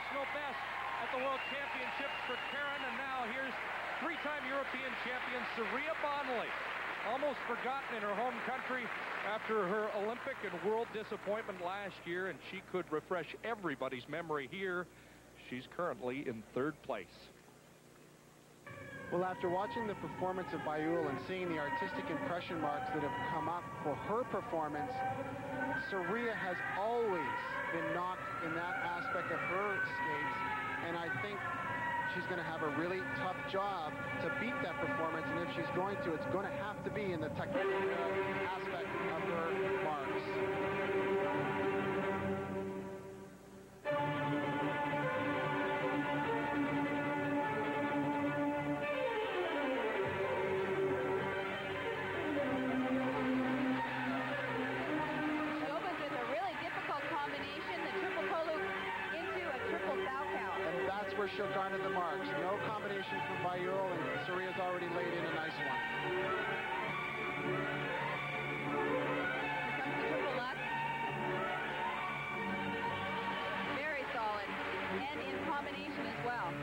personal best at the World Championships for Karen, and now here's three-time European champion Sarria Bonnelly. Almost forgotten in her home country after her Olympic and world disappointment last year, and she could refresh everybody's memory here. She's currently in third place. Well, after watching the performance of Bayul and seeing the artistic impression marks that have come up for her performance, Sarria has always been knocked in that aspect of her skates, and I think she's going to have a really tough job to beat that performance, and if she's going to, it's going to have to be in the technical aspect of her marks. Where she'll garner the marks. No combination from Bayul, and Sarria's already laid in a nice one. Here comes the triple Lutz. Very solid, and in combination as well.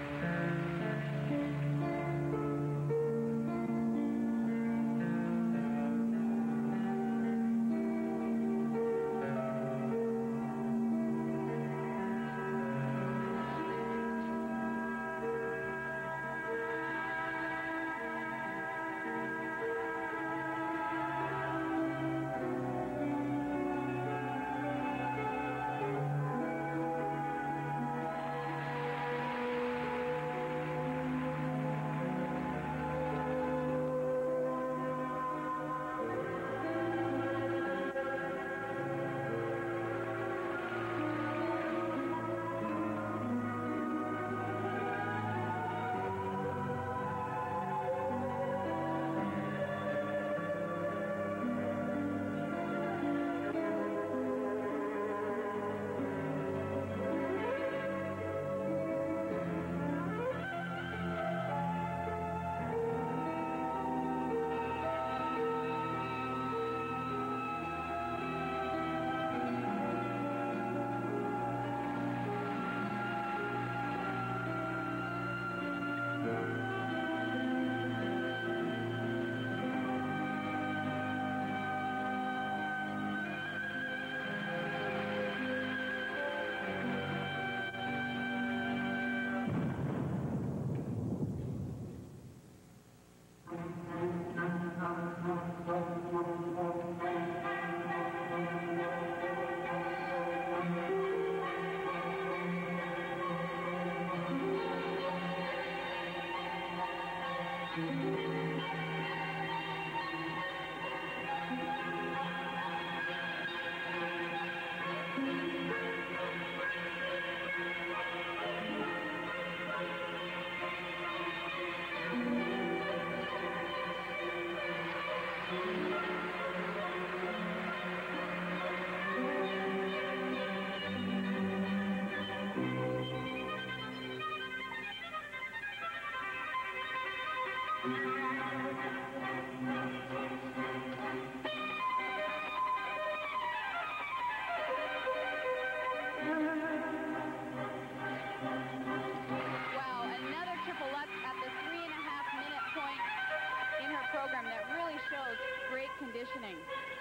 Conditioning.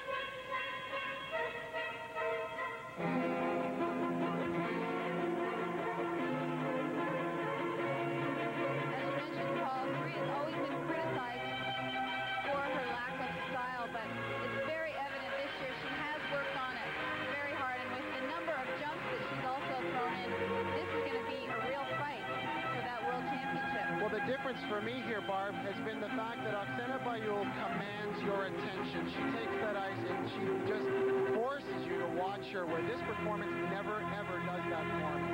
As you mentioned, Paul, Sarria has always been criticized for her lack of style, but it's very evident this year she has worked on it very hard, and with the number of jumps that she's also thrown in, this is going to be a real fight for that World Championship. Well, the difference for me here, Barb, has been the fact that Oksana Bayul commands your attention. She takes that ice and she just forces you to watch her, where this performance never, ever does that for me.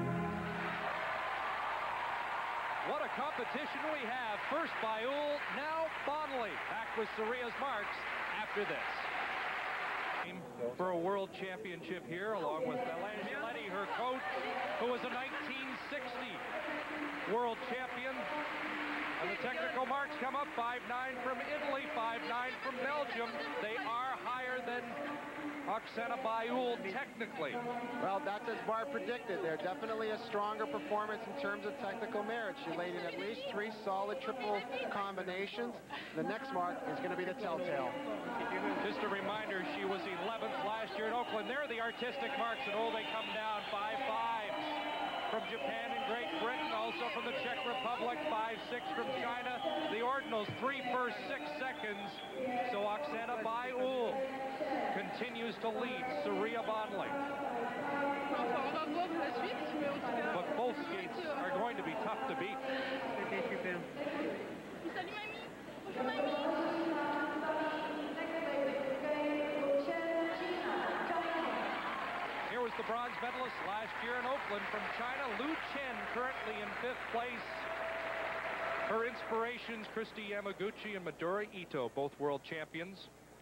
What a competition we have. First Bayul, now Bonnelly. Back with Sarria's marks after this. For a world championship here, along with Elaine Giletti, her coach, who was a 1960 world champion. And the technical marks come up, 5.9 from Italy, 5.9 from Belgium. They are higher than Oksana Baiul technically. Well, that's as Barb predicted. They're definitely a stronger performance in terms of technical merit. She laid in at least 3 solid triple combinations. The next mark is going to be the telltale. Just a reminder, she was 11th last year in Oakland. There are the artistic marks, and they come down 5-5. From Japan and Great Britain, also from the Czech Republic, 5-6 from China. The ordinals, 3 first, 6 seconds. So Oksana Baiul continues to lead Surya Bonley. But both skates are going to be tough to beat. Here was the bronze medalist last year in Oakland from China, Lu Chen, currently in 5th place. Her inspirations, Kristi Yamaguchi and Midori Ito, both world champions.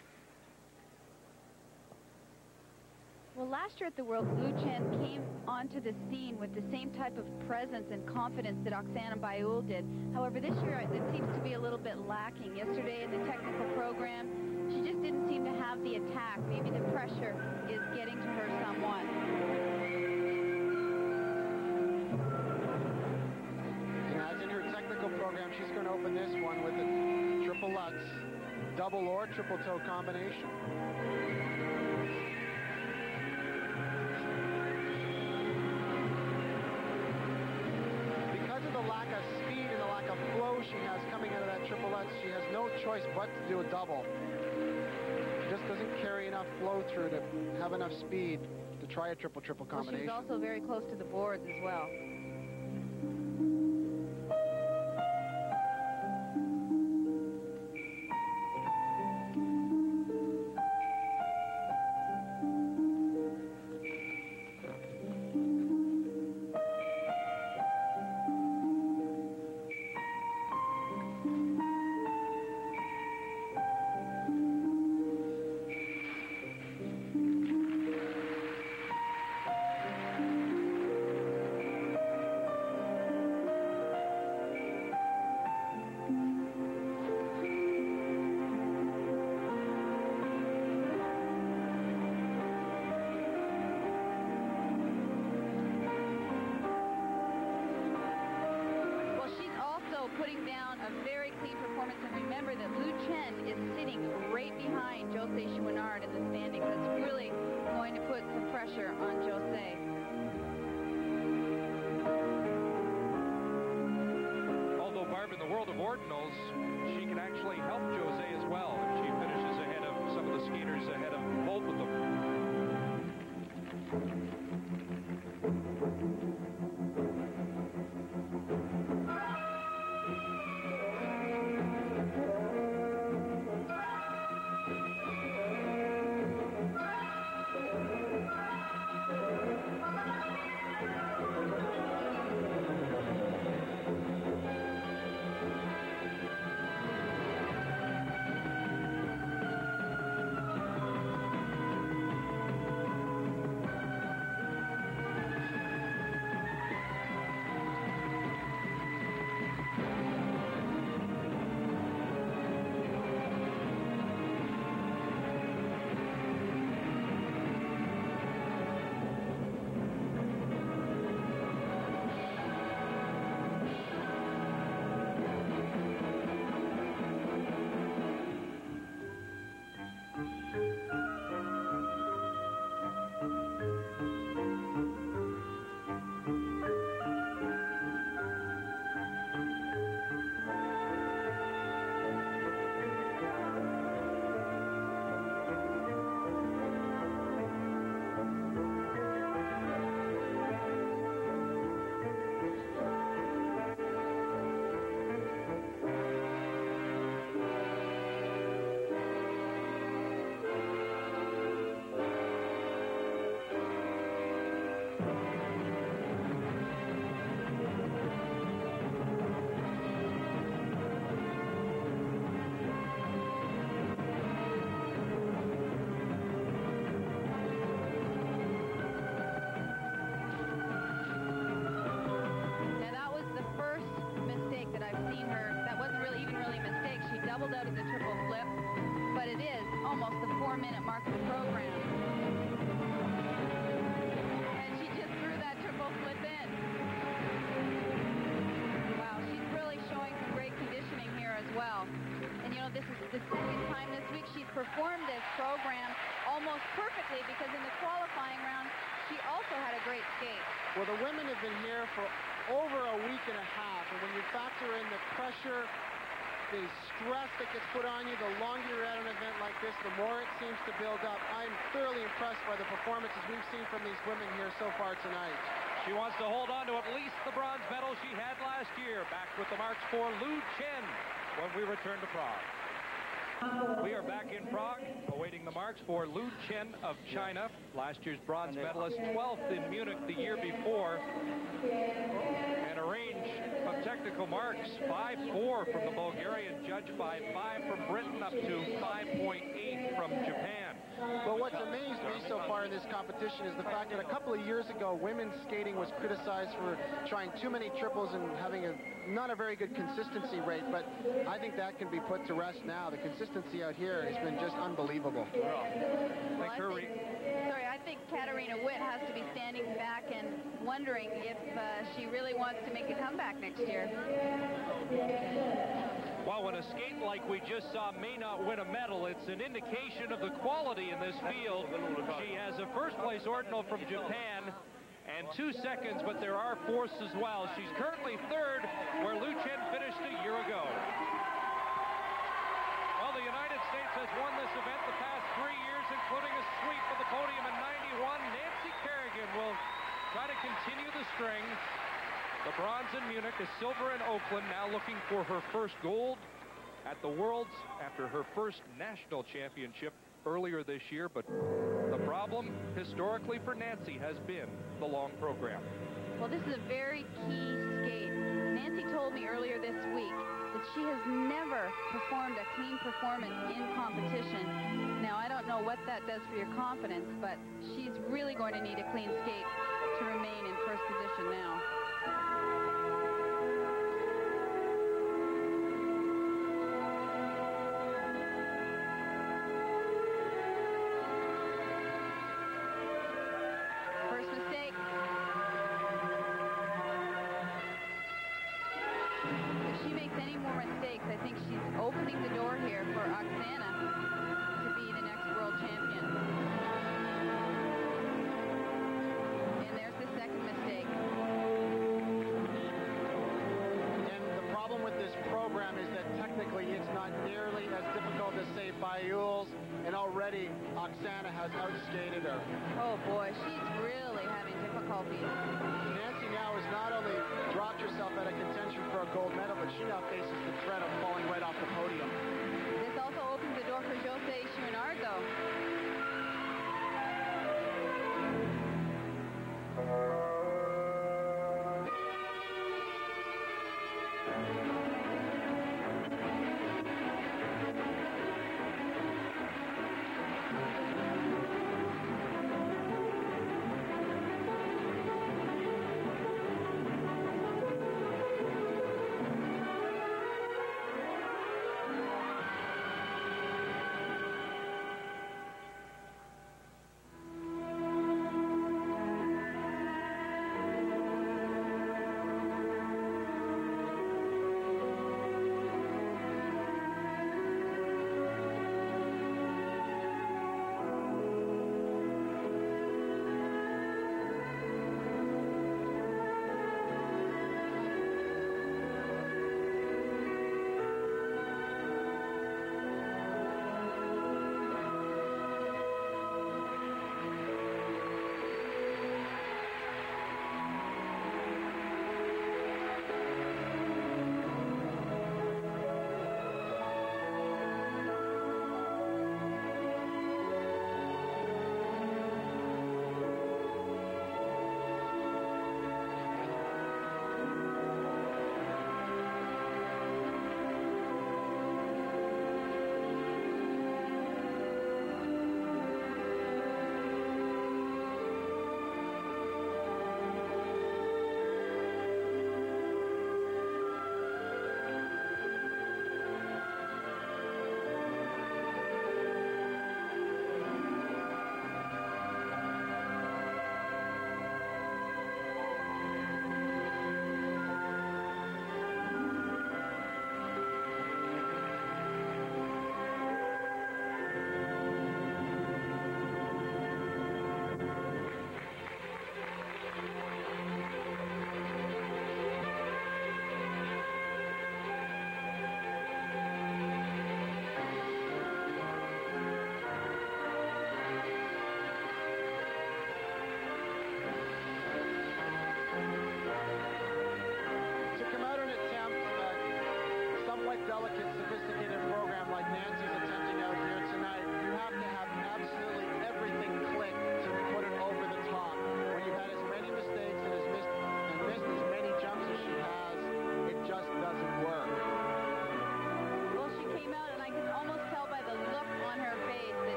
Well, last year at the Worlds, Lu Chen came onto the scene with the same type of presence and confidence that Oksana Baiul did. However, this year it seems to be a little bit lacking. Yesterday in the technical program, she just didn't seem to have the attack. Maybe the pressure is getting to her somewhat. And as in her technical program, she's going to open this one with a triple Lutz, double or triple toe combination. Because of the lack of speed and the lack of flow she has coming out of that triple Lutz, she has no choice but to do a double. Just doesn't carry enough flow through to have enough speed to try a triple combination. Well, she was also very close to the boards as well. Putting down a very clean performance, and remember that Lu Chen is sitting right behind Jose Chouinard in the standings. That's really going to put some pressure on Jose. Although Barb, in the world of ordinals, she can actually help Jose as well if she finishes ahead of some of the skaters ahead of both of them. Doubled out of the triple flip, but it is almost the 4-minute mark of the program. quickly because in the qualifying round, she also had a great skate. Well, the women have been here for over a week and a half, and when you factor in the pressure, the stress that gets put on you, the longer you're at an event like this, the more it seems to build up. I'm thoroughly impressed by the performances we've seen from these women here so far tonight. She wants to hold on to at least the bronze medal she had last year. Back with the marks for Lu Chen when we return to Prague. We are back in Prague, awaiting the marks for Lu Chen of China, last year's bronze medalist, 12th in Munich the year before. And a range of technical marks, 5.4 from the Bulgarian judge, 5.5 from Britain, up to 5.8 from Japan. Well, what's amazed me so far in this competition is the fact that a couple of years ago, women's skating was criticized for trying too many triples and having not a very good consistency rate, but I think that can be put to rest now. The consistency out here has been just unbelievable. I think Katarina Witt has to be standing back and wondering if she really wants to make a comeback next year. Well, when a skate like we just saw may not win a medal, it's an indication of the quality in this field. She has a first-place ordinal from Japan and 2 seconds, but there are fourths as well. She's currently third, where Lu Chen finished a year ago. Well, the United States has won this event the past 3 years, including a sweep of the podium in '91. Nancy Kerrigan will try to continue the string. The bronze in Munich, a silver in Oakland, now looking for her first gold at the Worlds after her first national championship earlier this year. But the problem historically for Nancy has been the long program. Well, this is a very key skate. Nancy told me earlier this week that she has never performed a clean performance in competition. Now, I don't know what that does for your confidence, but she's really going to need a clean skate to remain in first position now. First mistake. If she makes any more mistakes, I think she's opening the door here for Oksana to be the next world champion. And there's the second mistake. And the problem with this program is that technically it's not nearly as difficult as, say, Bayul's, and already Oksana has outskated her. Oh boy, she's really having difficulties. Nancy now has not only dropped herself out of contention for a gold medal, but she now faces the threat of falling right off the podium. This also opens the door for Jose Chouinard, though.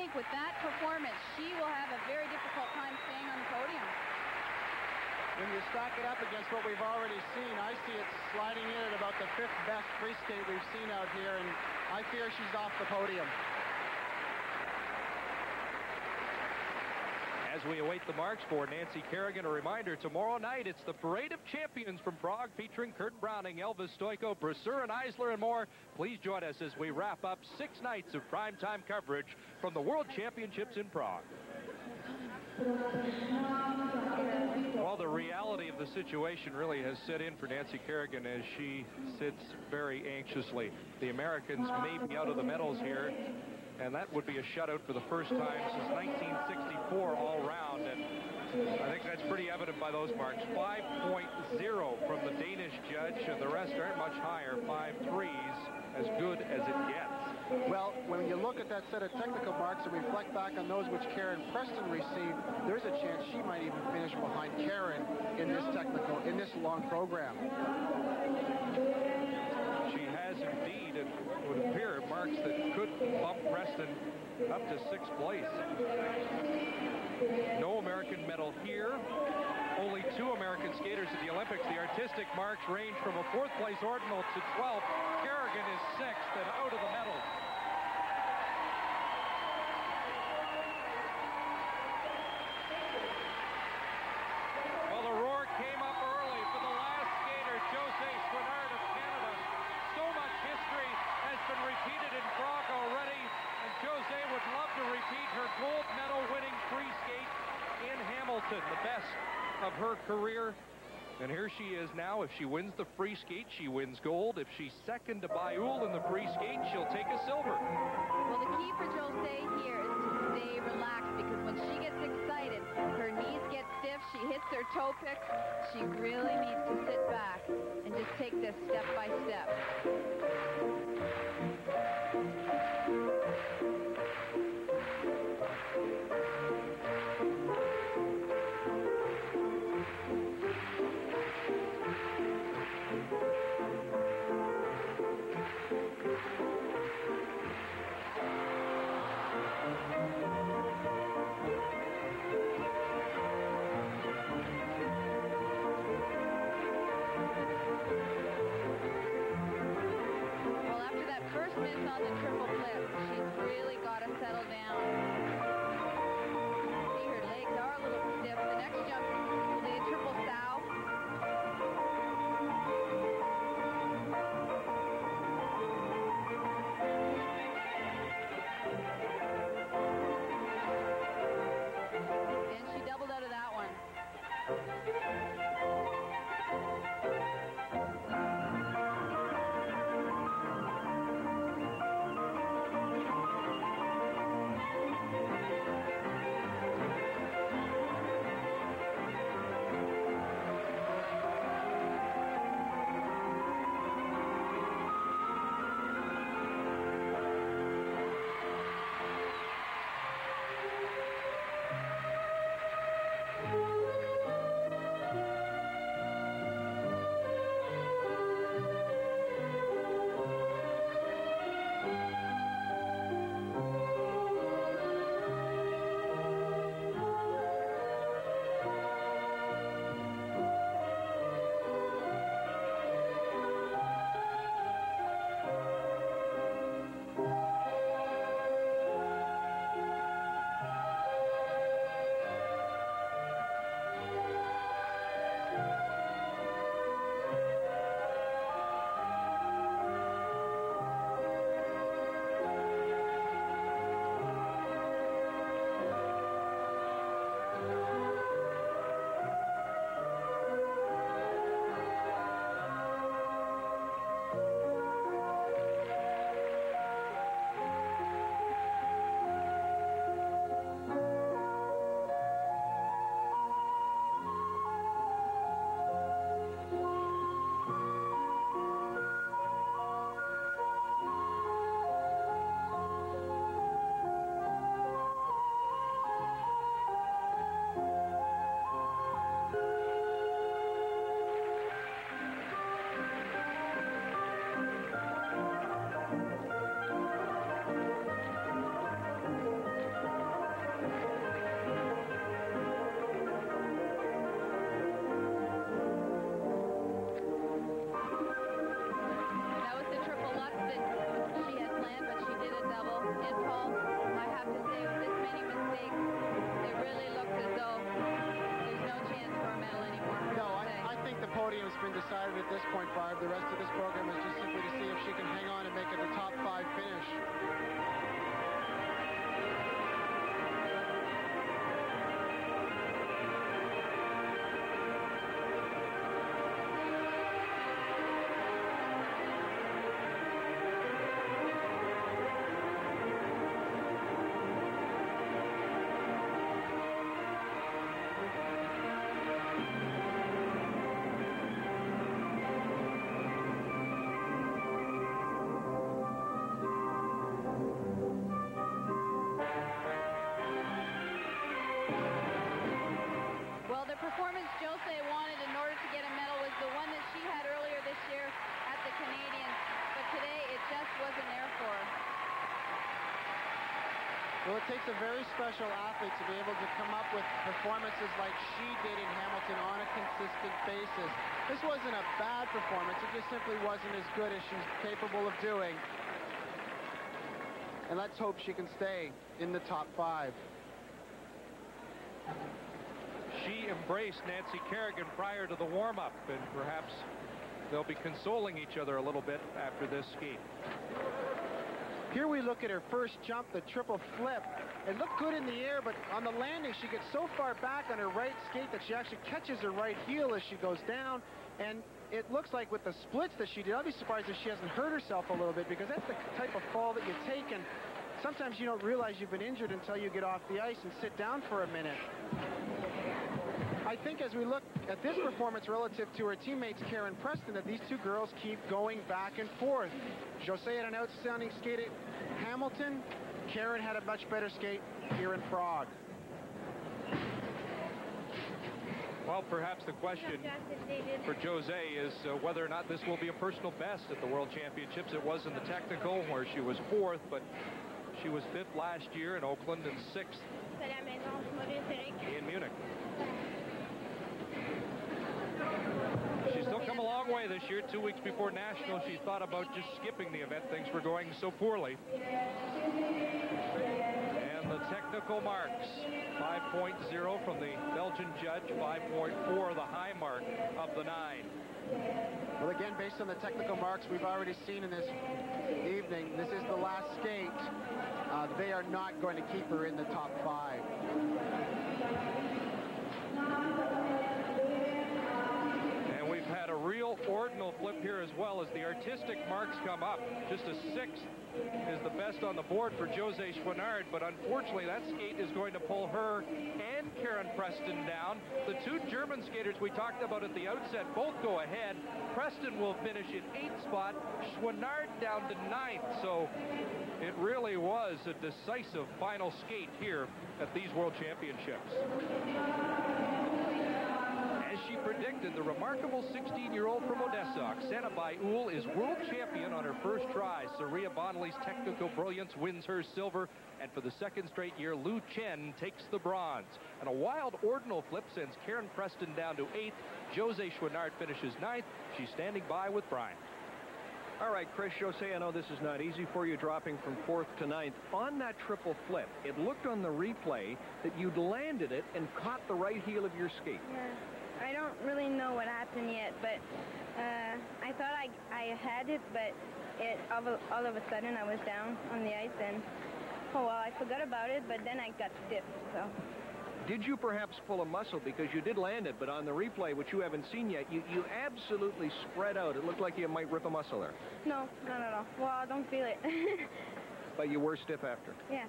think with that performance, she will have a very difficult time staying on the podium. When you stack it up against what we've already seen, I see it sliding in at about the 5th best free skate we've seen out here, and I fear she's off the podium. As we await the marks for Nancy Kerrigan, a reminder, tomorrow night it's the Parade of Champions from Prague featuring Kurt Browning, Elvis Stojko, Brasseur and Eisler and more. Please join us as we wrap up 6 nights of primetime coverage from the World Championships in Prague. Well, the reality of the situation really has set in for Nancy Kerrigan as she sits very anxiously. The Americans may be out of the medals here, and that would be a shutout for the first time since 1964 all round. And I think that's pretty evident by those marks. 5.0 from the Danish judge, and the rest aren't much higher. 5.3s, as good as it gets. Well, when you look at that set of technical marks and reflect back on those which Karen Preston received, there's a chance she might even finish behind Karen in this long program. She has indeed, it would appear, marks that could bump Preston up to 6th place. No American medal here. Only 2 American skaters at the Olympics. The artistic marks range from a 4th place ordinal to 12th. Kerrigan is 6th and out of the medals. Well, the roar came up early for the last skater, José Chouinard of Canada. So much history has been repeated in Prague already, and José would love to repeat her gold medal winning free skate in Hamilton, the best of her career. And here she is now. If she wins the free skate, she wins gold. If she's second to Bayul in the free skate, she'll take a silver. Well, the key for José here is to stay relaxed, because when she gets excited, her knees get stiff, she hits her toe picks. She really needs to sit back and just take this step by step. On the triple flip, she's really got Well, the performance Jose wanted in order to get a medal was the one that she had earlier this year at the Canadians, but today it just wasn't there for her. Well, it takes a very special athlete to be able to come up with performances like she did in Hamilton on a consistent basis. This wasn't a bad performance. It just simply wasn't as good as she's capable of doing. And let's hope she can stay in the top 5. She embraced Nancy Kerrigan prior to the warm-up, and perhaps they'll be consoling each other a little bit after this skate. Here we look at her first jump, the triple flip. It looked good in the air, but on the landing, she gets so far back on her right skate that she actually catches her right heel as she goes down. And it looks like with the splits that she did, I'll be surprised if she hasn't hurt herself a little bit, because that's the type of fall that you take, and sometimes you don't realize you've been injured until you get off the ice and sit down for a minute. I think as we look at this performance relative to her teammates Karen Preston, that these two girls keep going back and forth. Jose had an outstanding skate at Hamilton. Karen had a much better skate here in Prague. Well, perhaps the question for Jose is whether or not this will be a personal best at the World Championships. It was in the technical where she was 4th, but she was 5th last year in Oakland and 6th in Munich. She's still come a long way this year. 2 weeks before Nationals, she thought about just skipping the event. Things were going so poorly. And the technical marks, 5.0 from the Belgian judge, 5.4 the high mark of the 9. Well, again, based on the technical marks we've already seen in this evening, this is the last skate. They are not going to keep her in the top 5. Had a real ordinal flip here as well as the artistic marks come up. Just a 6th is the best on the board for Jose Chouinard, but unfortunately that skate is going to pull her and Karen Preston down. The two German skaters we talked about at the outset both go ahead. Preston will finish in 8th spot, Chouinard down to 9th, so it really was a decisive final skate here at these World Championships. As she predicted, the remarkable 16-year-old from Odessa, Oksana Baiul, is world champion on her first try. Saria Bonley's technical brilliance wins her silver, and for the 2nd straight year, Lu Chen takes the bronze. And a wild ordinal flip sends Karen Preston down to 8th. Jose Chouinard finishes 9th. She's standing by with Brian. All right, Chris, Jose, I know this is not easy for you, dropping from 4th to 9th. On that triple flip, it looked on the replay that you'd landed it and caught the right heel of your skate. Yeah. I don't really know what happened yet, but I thought I had it, but all of a sudden I was down on the ice, and oh well, I forgot about it, but then I got stiff, so. Did you perhaps pull a muscle? Because you did land it, but on the replay, which you haven't seen yet, you absolutely spread out. It looked like you might rip a muscle there. No, not at all. Well, I don't feel it. But you were stiff after? Yeah.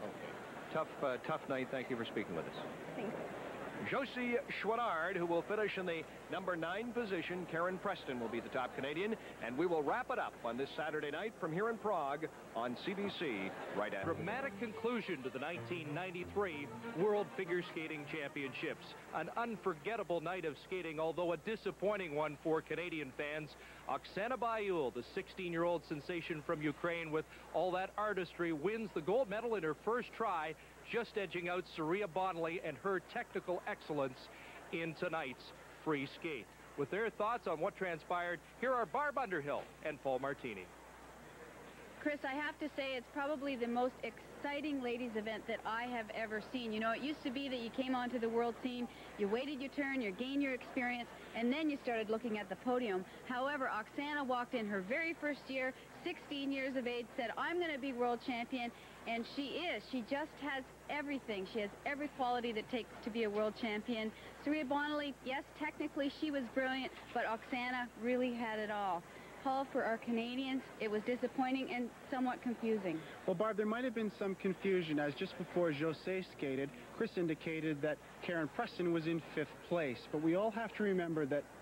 Okay. Tough night. Thank you for speaking with us. Thanks. Jose Chouinard, who will finish in the number 9 position. Karen Preston will be the top Canadian, and we will wrap it up on this Saturday night from here in Prague on CBC right after. Dramatic conclusion to the 1993 World Figure Skating Championships. An unforgettable night of skating, although a disappointing one for Canadian fans. Oksana Baiul, the 16-year-old sensation from Ukraine with all that artistry, wins the gold medal in her first try, just edging out Saria Bonley and her technical excellence in tonight's free skate. With their thoughts on what transpired, here are Barb Underhill and Paul Martini. Chris, I have to say it's probably the most exciting ladies event that I have ever seen. You know, it used to be that you came onto the world scene, you waited your turn, you gained your experience, and then you started looking at the podium. However, Oksana walked in her very first year, 16 years of age, said, I'm going to be world champion, and she is. She just has everything. She has every quality that takes to be a world champion. Saria Bonley, yes, technically she was brilliant, but Oksana really had it all. Paul, for our Canadians, it was disappointing and somewhat confusing. Well, Barb, there might have been some confusion, as just before Jose skated, Chris indicated that Karen Preston was in 5th place. But we all have to remember that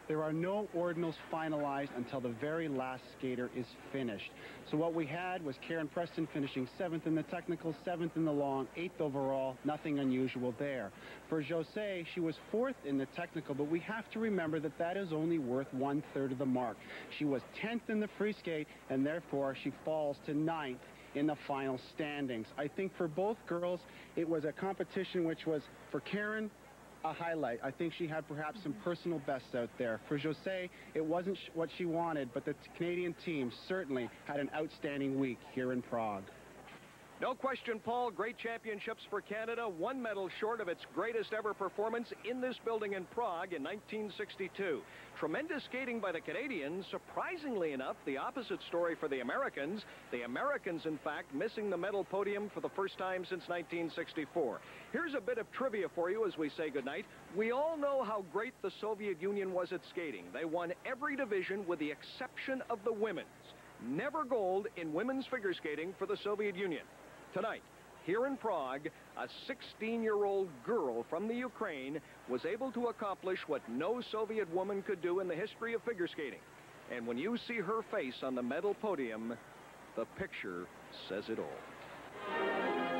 there are no ordinals finalized until the very last skater is finished. So what we had was Karen Preston finishing 7th in the technical, 7th in the long, 8th overall, nothing unusual there. For José, she was 4th in the technical, but we have to remember that that is only worth 1/3 of the mark. She was 10th in the free skate, and therefore she falls to 9th in the final standings. I think for both girls, it was a competition which was, for Karen, a highlight. I think she had perhaps some personal bests out there. For José, it wasn't what she wanted, but the Canadian team certainly had an outstanding week here in Prague. No question, Paul, great championships for Canada, one medal short of its greatest ever performance in this building in Prague in 1962. Tremendous skating by the Canadians. Surprisingly enough, the opposite story for the Americans. The Americans, in fact, missing the medal podium for the first time since 1964. Here's a bit of trivia for you as we say goodnight. We all know how great the Soviet Union was at skating. They won every division with the exception of the women's. Never gold in women's figure skating for the Soviet Union. Tonight, here in Prague, a 16-year-old girl from the Ukraine was able to accomplish what no Soviet woman could do in the history of figure skating. And when you see her face on the medal podium, the picture says it all.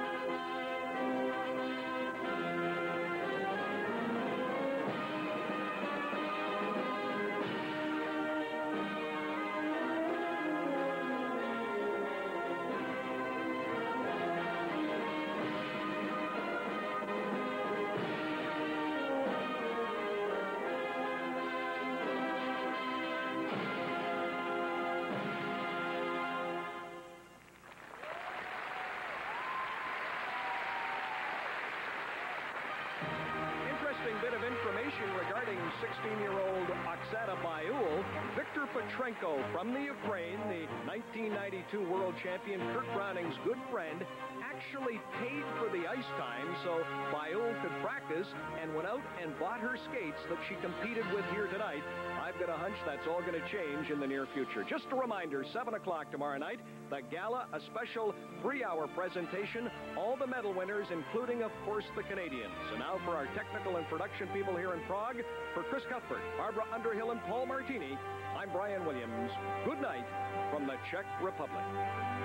Bit of information regarding 16-year-old Oksana Baiul. Victor Petrenko from the Ukraine, the 1992 world champion, Kurt Browning's good friend, actually paid for the ice time so Baiul could practice and went out and bought her skates that she competed with here tonight. I've got a hunch that's all going to change in the near future. Just a reminder, 7 o'clock tomorrow night, the gala, a special 3-hour presentation, all the medal winners, including, of course, the Canadians. And now for our technical and production people here in Prague, for Chris Cuthbert, Barbara Underhill, and Paul Martini, I'm Brian Williams. Good night from the Czech Republic.